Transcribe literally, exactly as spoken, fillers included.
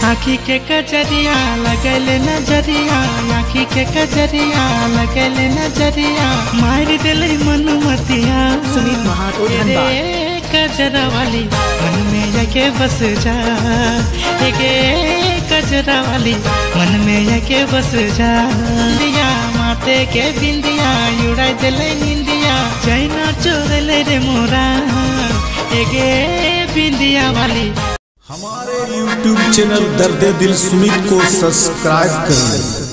आखी के कजरिया लगले नजरिया, आखी के कजरिया लगले नजरिया, मार दिले मनुमतिया। सुमित महातो धनबाद। कजरा वाली मन में यके बस जा, एके कजरा वाली मन में यके बस जा। दिया माते के बिंदिया उड़ा दिले निंदिया, चैना चोरले रे मोरा एके बिंदिया वाली। हमारे यूट्यूब चैनल दर्द दिल सुमित को सब्सक्राइब करें।